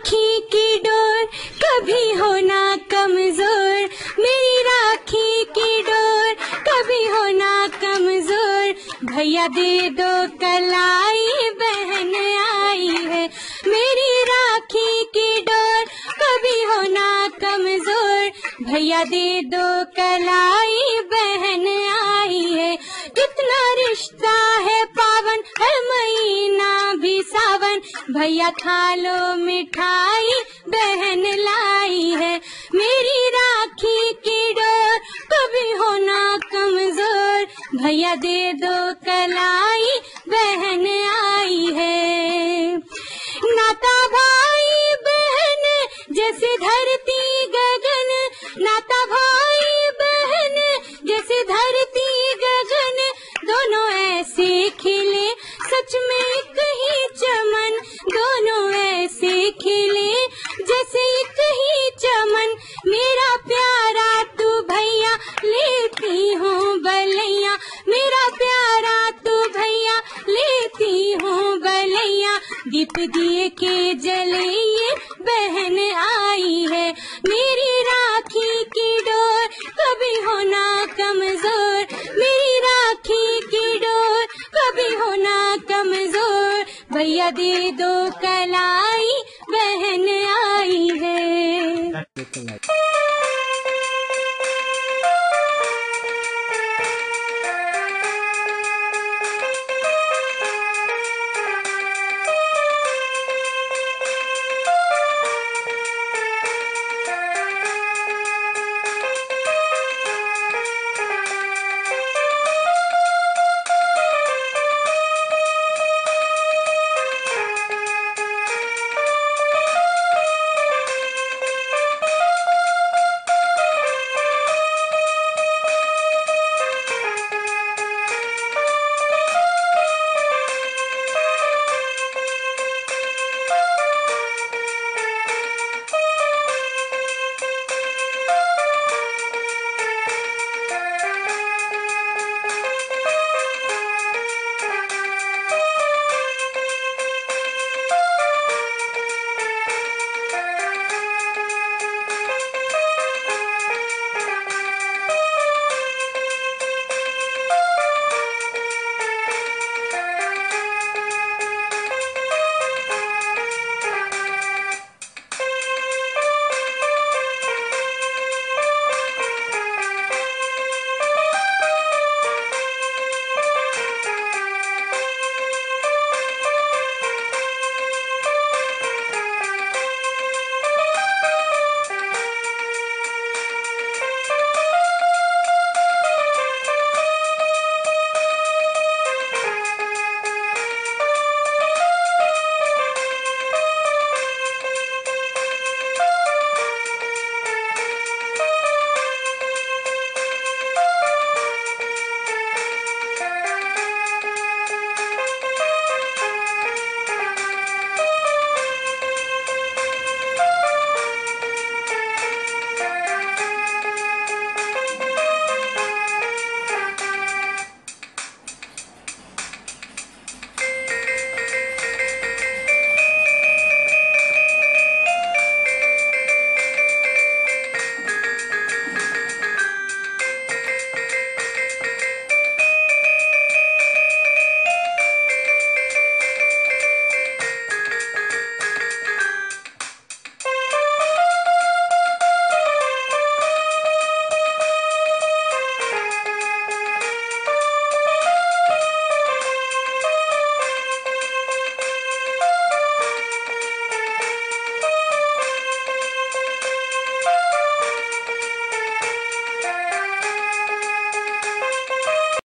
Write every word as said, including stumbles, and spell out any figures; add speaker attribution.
Speaker 1: राखी की डोर कभी होना कमजोर, मेरी राखी की डोर कभी होना कमजोर। भैया दे दो कलाई बहन आई है, मेरी राखी की डोर कभी होना कमजोर। भैया दे दो कलाई बहन आई है। कितना रिश्ता है पावन, है महीना भी सावन। भैया खा लो मिठाई बहन लाई है, मेरी राखी की डोर कभी होना कमजोर। भैया दे दो कलाई बहन आई है। नाता भाई बहन जैसे धरती गगन, नाता भाई बहन जैसे धरती गगन, दोनों ऐसे खिले सच में एक ही चमन। दोनों ऐसे खिले जैसे एक ही चमन। मेरा प्यारा तू भैया लेती हूँ बलैया, मेरा प्यारा तू भैया लेती हूँ बलैया। दीप दिए के जले ये बहन आई है, मेरी राखी की डोर कभी होना कमजोर। मेरी राखी की डोर कभी होना कमजोर। भैया दे दो कलाई बहन आई है।